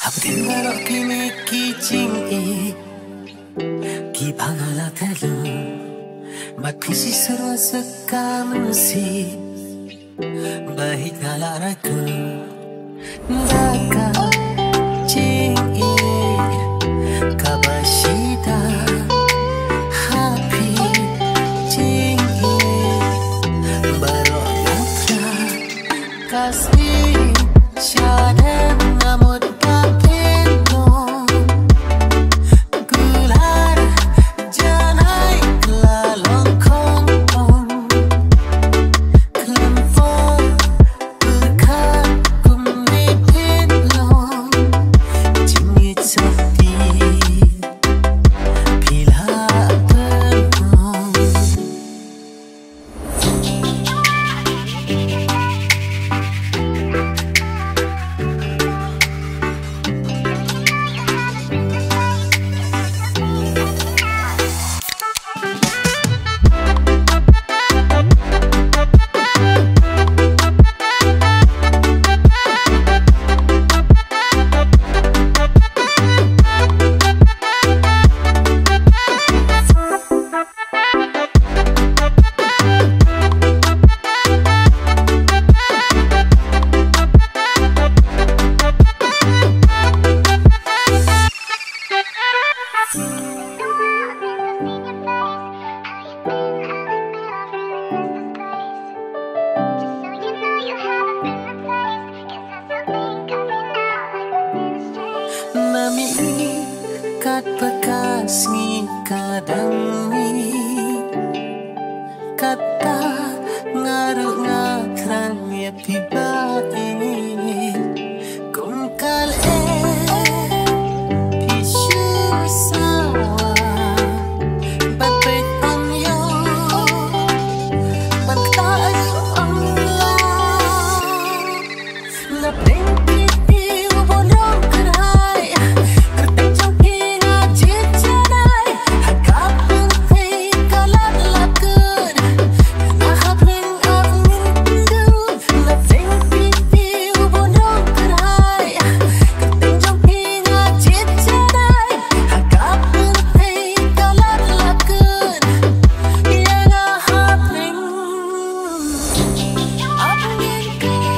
Abdin baroh kini ki Jingieid kiba ngala telu mat pisi serwa sekamusi bahit ngala ragu Daka Jingieid kabashida happy Jingieid baroh nafra Khasi Siren ngamut papeno gular janai kelalong kompong kelempong berkat kumipin long Jingieid Sotti bila penong Nami kat bekas ngi kadang ni kata ngaruh ngakrang ya tiba ini kungkal pisu sawa batbet on yo bantayo Allah na pengki bolong kerai kerteng jongking ajit janai hakap penting kalat lakun ahap ring angin pindu na pengki bolong kerai kerteng jongking ajit janai hakap penting kalat lakun yang ahap ring angin pindu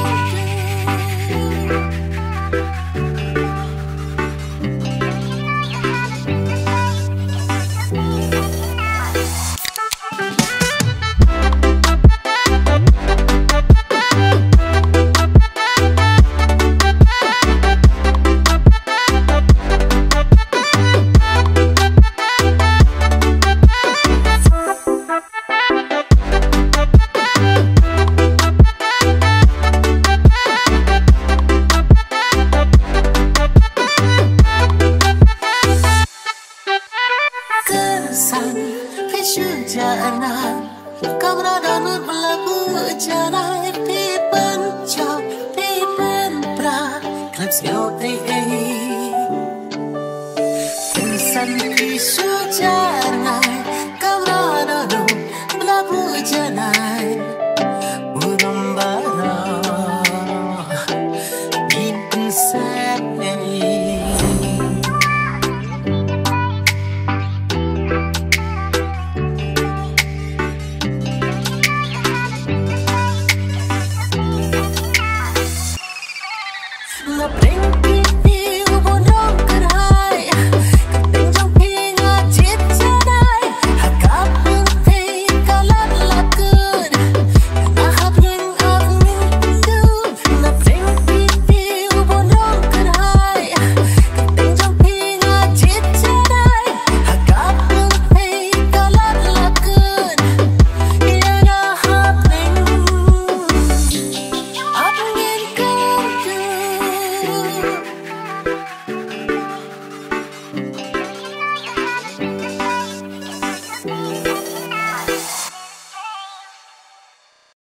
Kesan kesujanan kau berada nur berlaku janai pipen cok pipen pra klip siau teh kesan kesujanan